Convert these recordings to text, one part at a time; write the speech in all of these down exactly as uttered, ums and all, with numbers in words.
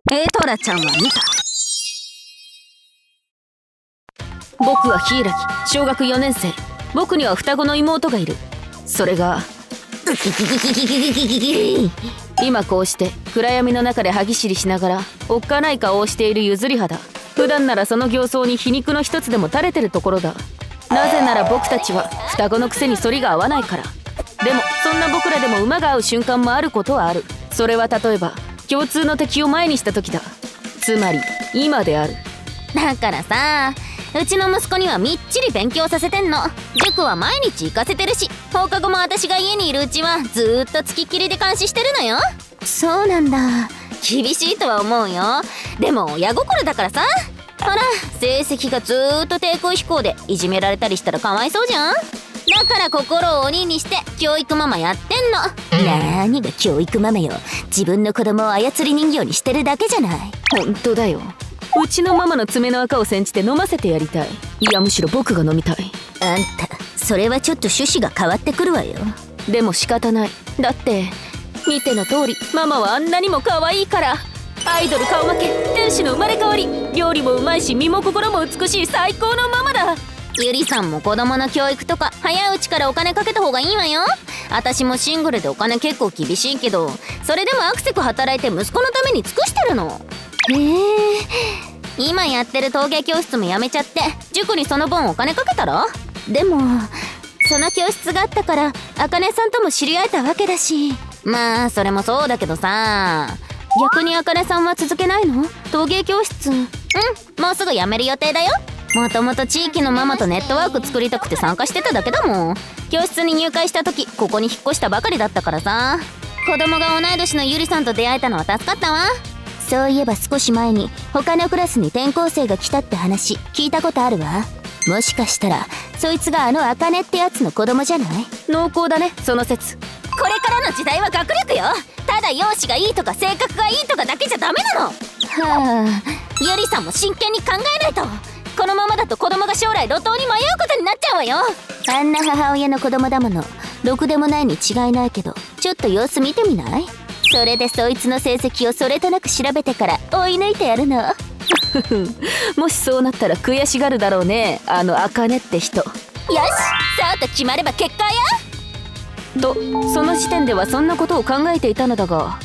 エトラちゃんは見た。僕は柊、小学よねん生。僕には双子の妹がいる。それが今こうして暗闇の中で歯ぎしりしながらおっかない顔をしているゆずりはだ。普段ならその形相に皮肉の一つでも垂れてるところだ。なぜなら僕たちは双子のくせに反りが合わないから。でもそんな僕らでも馬が合う瞬間もあることはある。それは例えば共通の敵を前にした時だ。つまり今である。 だからさ、うちの息子にはみっちり勉強させてんの。塾は毎日行かせてるし、放課後も私が家にいるうちはずーっとつきっきりで監視してるのよ。そうなんだ。厳しいとは思うよ。でも親心だからさ。ほら、成績がずーっと低空飛行でいじめられたりしたらかわいそうじゃん。だから心を鬼にして教育ママやってんの。なーにが教育ママよ。自分の子供を操り人形にしてるだけじゃない。 ほんとだよ。うちのママの爪の赤を煎じて飲ませてやりたい。いや、むしろ僕が飲みたい。 あんた、それはちょっと趣旨が変わってくるわよ。 でも仕方ない。だって見ての通りママはあんなにも可愛いから。アイドル顔負け、天使の生まれ変わり、料理もうまいし身も心も美しい最高のママだ。 ゆりさんも子供の教育とか早いうちからお金かけた方がいいわよ。私もシングルでお金結構厳しいけど、それでもアクセク働いて息子のために尽くしてるの。へえ。今やってる陶芸教室もやめちゃって塾にその分お金かけたら。でもその教室があったからあかねさんとも知り合えたわけだし。まあそれもそうだけどさ、逆にあかねさんは続けないの？陶芸教室。うん、もうすぐ辞める予定だよ。もともと地域のママとネットワーク作りたくて参加してただけだもん。教室に入会した時ここに引っ越したばかりだったからさ。子供が同い年のゆりさんと出会えたのは助かったわ。そういえば少し前に他のクラスに転校生が来たって話聞いたことあるわ。もしかしたらそいつがあのあかねってやつの子供じゃない？ 濃厚だね、その説。 これからの時代は学力よ。ただ容姿がいいとか性格がいいとかだけじゃダメなの。はあ、ゆりさんも真剣に考えないと。このままだと子供が将来路頭に迷うことになっちゃうわよ。あんな母親の子供だもの。ろくでもないに違いないけど、ちょっと様子見てみない？それでそいつの成績をそれとなく調べてから追い抜いてやるの。 もしそうなったら悔しがるだろうね、あのあかねって人。よし、 そうと決まれば結果よ。 とその時点ではそんなことを考えていたのだが、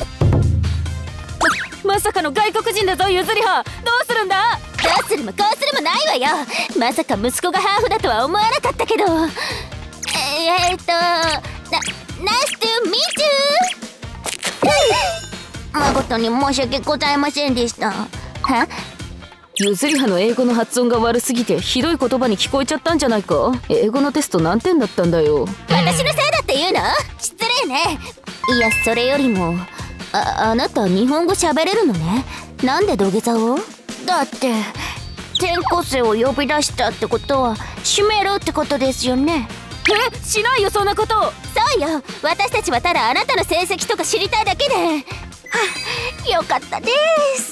ま, まさかの外国人だぞ、ゆずりは。どうするんだ？ どうするもこうするもないわよ。まさか息子がハーフだとは思わなかったけど。ええー、っとな Nice to meet you 誠に申し訳ございませんでした。は？ ゆずりはの英語の発音が悪すぎてひどい言葉に聞こえちゃったんじゃないか。英語のテスト何点だったんだよ。 私のせいだって言うの？失礼ね。いや、それよりもあ、あなた日本語喋れるのね。なんで土下座を？だって転校生を呼び出したってことは閉めろってことですよね。 え、しないよそんなこと。 そうよ、私たちはただあなたの成績とか知りたいだけで。はあ、よかったです。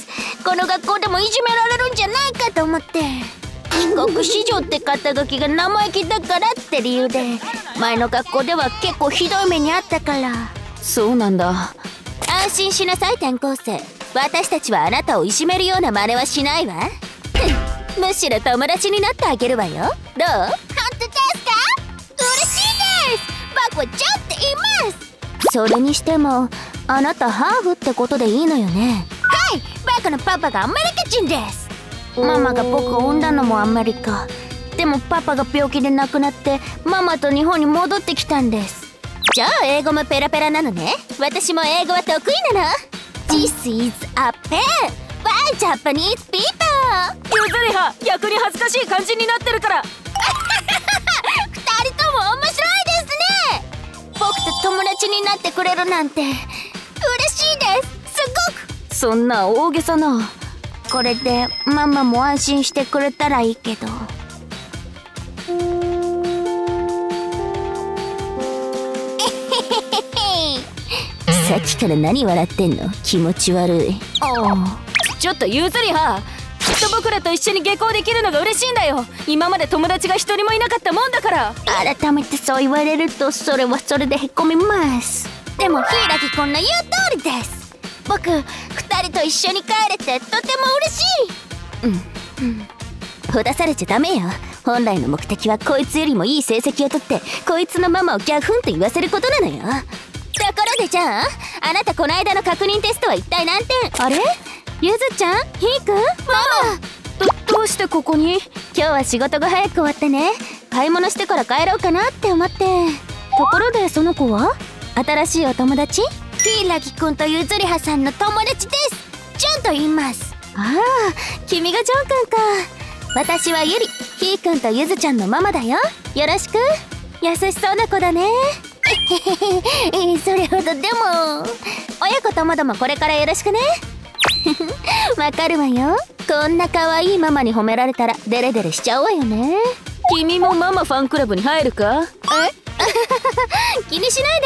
この学校でもいじめられるんじゃないかと思って。帰国子女って肩書きが生意気だからって理由で前の学校では結構ひどい目にあったから。 そうなんだ。 安心しなさい転校生。私たちはあなたをいじめるような真似はしないわ。むしろ友達になってあげるわよ。どう？本当ですか？嬉しいです。僕はちょっと言います。それにしてもあなたハーフってことでいいのよね。はい、僕のパパがアメリカ人です。ママが僕を産んだのもアメリカ。でもパパが病気で亡くなってママと日本に戻ってきたんです。じゃあ英語もペラペラなのね。私も英語は得意なの。This is a pen by Japanese people。 ゆずりは逆に恥ずかしい感じになってるから。 二人とも面白いですね。僕と友達になってくれるなんて嬉しいです。すごく。 そんな大げさな。 これでママも安心してくれたらいいけど。さっきから何笑ってんの？気持ち悪い。 おう、ちょっとゆずりは。きっと僕らと一緒に下校できるのが嬉しいんだよ。今まで友達が一人もいなかったもんだから。 改めてそう言われるとそれはそれでへこみます。でも柊君の言う通りです。僕二二人と一緒に帰れてとても嬉しい。うん、うん、ほだされちゃダメよ。本来の目的はこいつよりもいい成績を取ってこいつのママをギャフンと言わせることなのよ。ところでじゃあ、あなたこの間の確認テストは一体何点？あれ？ゆずちゃん？ひーくん？ママ！ど、どうしてここに？今日は仕事が早く終わってね、買い物してから帰ろうかなって思って。ところでその子は？新しいお友達？柊くんとゆずりはさんの友達です。ジョンと言います。ああ、君がジョンくんか。私はゆり、ひーくんとゆずちゃんのママだよ。よろしく。優しそうな子だね。それほどでも。親子ともどもこれからよろしくね。わかるわよ。こんな可愛いママに褒められたらデレデレしちゃうわよね。 君もママファンクラブに入るか？ え気にしない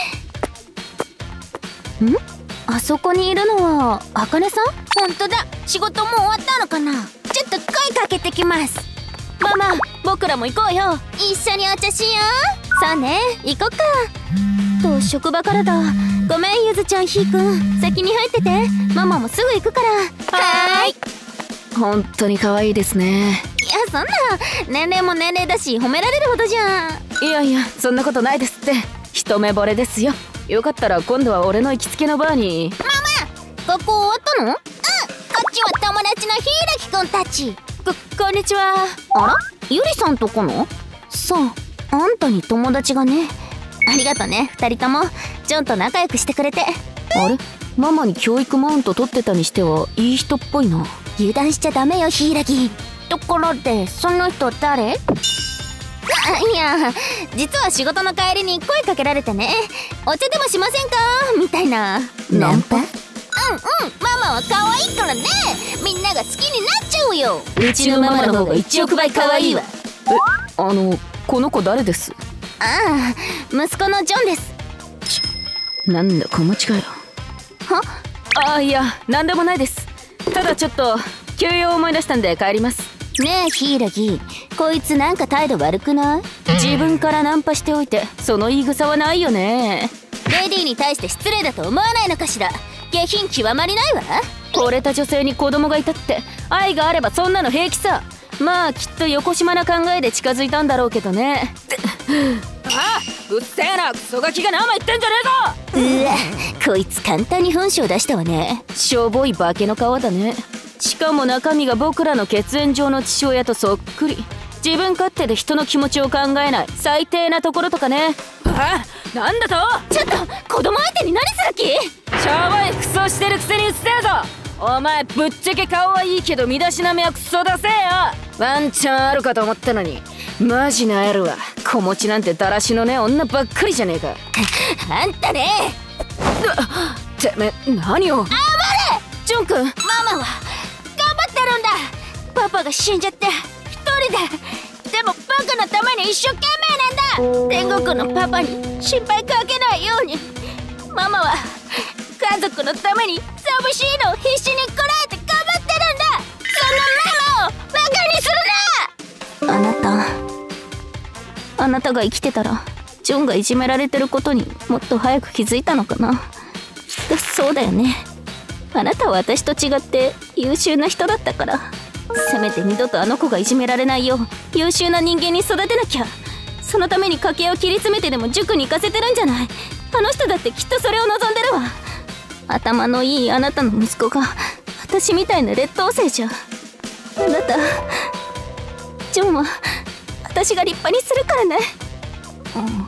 で。ん？あそこにいるのはあかねさん？ほんとだ、仕事もう終わったのかな。ちょっと声かけてきます。ママ、僕らも行こうよ。一緒にお茶しよう。さあね、行こっか。と職場からだ。ごめんゆずちゃん、ひーくん先に入ってて。ママもすぐ行くから。はーい。 本当に可愛いですね。 いや、そんな年齢も年齢だし褒められるほどじゃん。 いやいや、そんなことないですって。一目惚れですよ。よかったら今度は俺の行きつけのバーに。 ママ、学校終わったの？うん、こっちは友達の柊くんたち。こ、こんにちは。あら、ゆりさんとこの？そう、あんたに友達がね。ありがとね、二人ともジョンと仲良くしてくれて。 あれ、ママに教育マウント取ってたにしてはいい人っぽいな。 油断しちゃダメよ柊。ところでその人誰？あ、いや、実は仕事の帰りに声かけられてね。お茶でもしませんかみたいな。 ナンパ？ うんうん、ママは可愛いからね。みんなが好きになっちゃうよ。 うちのママの方が一億倍可愛いわ。え、あの、この子誰です？ ああ、息子のジョンです。 なんだ小持ちかよ。 は？ ああ、いや、なんでもないです。ただちょっと休養を思い出したんで帰ります。 ねえ柊、こいつなんか態度悪くない？ 自分からナンパしておいてその言い草はないよね。 レディーに対して失礼だと思わないのかしら。下品極まりないわ。 惚れた女性に子供がいたって愛があればそんなの平気さ。まあきっとよこしまな考えで近づいたんだろうけどね。あ、うっせえな、クソガキが生言ってんじゃねえぞ。うわ、こいつ簡単に本性出したわね。 しょぼい化けの皮だね。しかも中身が僕らの血縁上の父親とそっくり。自分勝手で人の気持ちを考えない最低なところとかね。あ、なんだと？ ちょっと子供相手に何する気？ しょぼい服装してるくせにうっせえぞ。お前ぶっちゃけ顔はいいけど身だしなみはクソだせえよ。ワンチャンあるかと思ったのにマジなえるわ。子持ちなんてだらしのね女ばっかりじゃねえか。 あんたね。 てめえ何を。 あばれジョン君。 ママは頑張ってるんだ。パパが死んじゃって一人で。でも僕のために一生懸命なんだ。天国のパパに心配かけないように。ママは家族のために寂しいのを必死にこらえて頑張ってるんだ。そのママをバカにするな。あなたあなたが生きてたらジョンがいじめられてることにもっと早く気づいたのかな。きっとそうだよね。あなたは私と違って優秀な人だったから。せめて二度とあの子がいじめられないよう優秀な人間に育てなきゃ。そのために家計を切り詰めてでも塾に行かせてるんじゃない。あの人だってきっとそれを望んでるわ。頭のいいあなたの息子が私みたいな劣等生じゃ。あなたジョンは私が立派にするからね。うん、ママに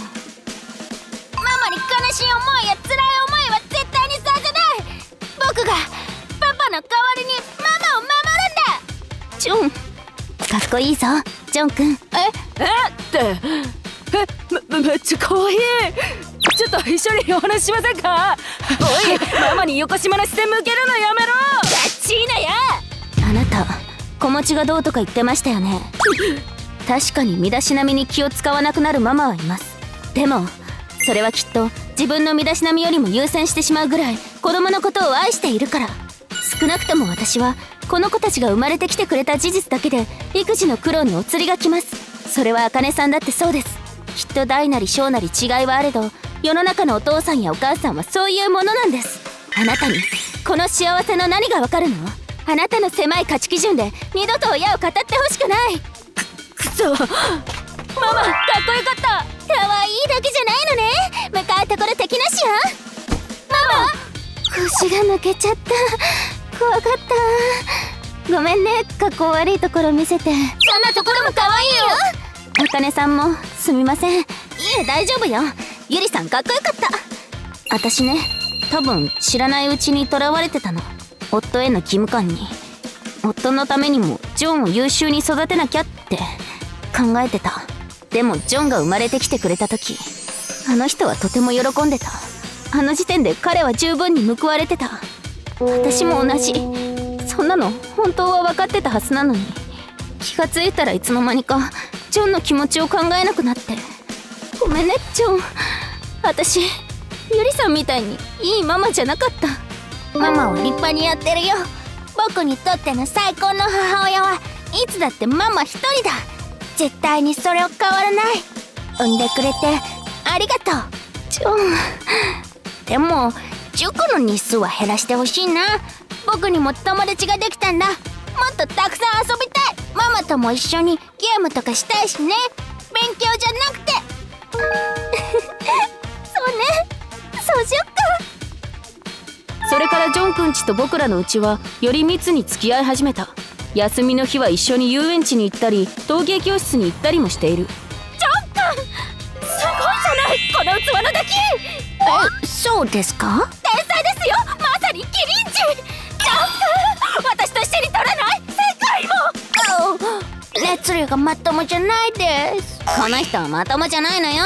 悲しい思いや辛い思いは絶対にさせない。僕がパパの代わりにママを守るんだ。ジョンかっこいいぞジョン君。 ええってえ め, めっちゃ可愛い。ちょっと一緒にお話ししませんか。おいママによこしまな視線向けるのやめろ。 ガッチーナや。あなた子持ちがどうとか言ってましたよね。確かに身だしなみに気を使わなくなるママはいます。でもそれはきっと自分の身だしなみよりも優先してしまうぐらい子供のことを愛しているから。少なくとも私はこの子たちが生まれてきてくれた事実だけで育児の苦労にお釣りが来ます。それは茜さんだってそうです。きっと大なり小なり違いはあれど世の中のお父さんやお母さんはそういうものなんです。あなたにこの幸せの何がわかるの？あなたの狭い価値基準で二度と親を語ってほしくない。 くそ。ママ、かっこよかった。 可愛いだけじゃないのね。迎えたこれ敵なしや。ママ、腰が抜けちゃった。怖かった。ごめんね、格好悪いところ見せて。そんなところも可愛いよ。あかねさんもすみません。いえ、大丈夫よ。ゆりさんかっこよかった。私ね、多分知らないうちにとらわれてたの。夫への義務感に。夫のためにもジョンを優秀に育てなきゃって考えてた。でもジョンが生まれてきてくれた時、あの人はとても喜んでた。あの時点で彼は十分に報われてた。私も同じ。そんなの本当は分かってたはずなのに、気がついたらいつの間にかジョンの気持ちを考えなくなって。ごめんねジョン。私ゆりさんみたいにいいママじゃなかった。ママを立派にやってるよ。僕にとっての最高の母親はいつだってママ一人だ。絶対にそれを変わらない。産んでくれてありがとうジョン。でも塾の日数は減らしてほしいな。僕にも友達ができたんだ。もっとたくさん遊びたい。ママとも一緒にゲームとかしたいしね。勉強じゃなくてそうね、そうしよっか。 それからジョンくんちと僕らのうちはより密に付き合い始めた。休みの日は一緒に遊園地に行ったり陶芸教室に行ったりもしている。ジョンくん、すごいじゃないこの器の出来。え、そうですか？天才ですよ、まさにキリンジ。ジョンくん、私と一緒に撮らない？世界も。熱量がまともじゃないです。この人はまともじゃないのよ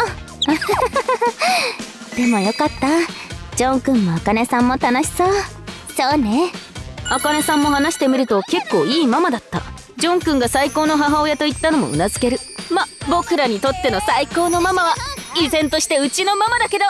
でもよかった。ジョンくんもあかねさんも楽しそう。そうね。 あかねさんも話してみると結構いいママだった。ジョンくんが最高の母親と言ったのもうなずける。ま、僕らにとっての最高のママは依然としてうちのママだけど。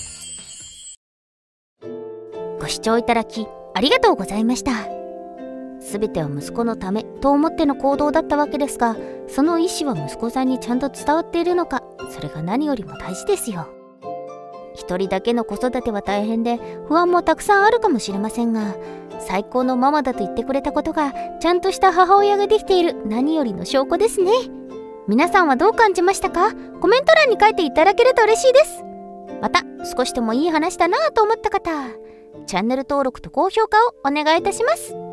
ご視聴いただきありがとうございました。すべては息子のためと思っての行動だったわけですが、その意思は息子さんにちゃんと伝わっているのか、それが何よりも大事ですよ。一人だけの子育ては大変で不安もたくさんあるかもしれませんが、最高のママだと言ってくれたことがちゃんとした母親ができている何よりの証拠ですね。皆さんはどう感じましたか？コメント欄に書いていただけると嬉しいです。また少しでもいい話だなと思った方、チャンネル登録と高評価をお願いいたします。